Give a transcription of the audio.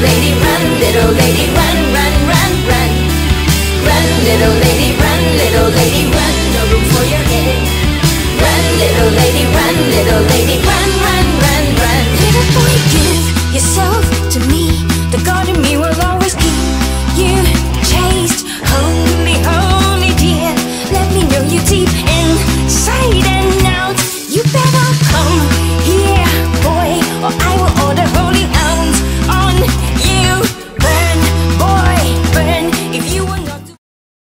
lady, run, little lady, run, run, run, run. Run, little lady, run, little lady, run, no room for your head. Run, little lady, run, little lady, run, run, run, run. Little boy, give yourself